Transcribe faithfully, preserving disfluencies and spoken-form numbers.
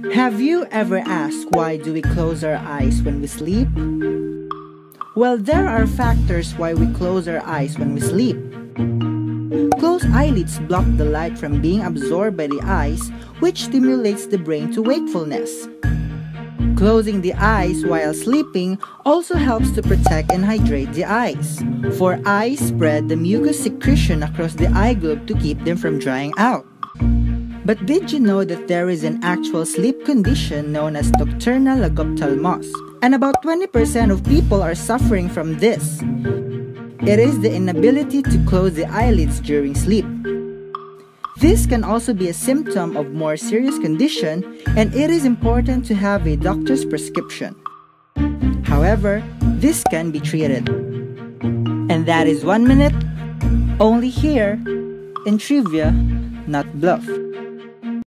Have you ever asked why do we close our eyes when we sleep? Well, there are factors why we close our eyes when we sleep. Closed eyelids block the light from being absorbed by the eyes, which stimulates the brain to wakefulness. Closing the eyes while sleeping also helps to protect and hydrate the eyes, for eyes spread the mucus secretion across the eye globe to keep them from drying out. But did you know that there is an actual sleep condition known as nocturnal lagophthalmos, and about twenty percent of people are suffering from this? It is the inability to close the eyelids during sleep. This can also be a symptom of more serious condition, and it is important to have a doctor's prescription. However, this can be treated. And that is one minute, only here in Trivia, Not Bluff.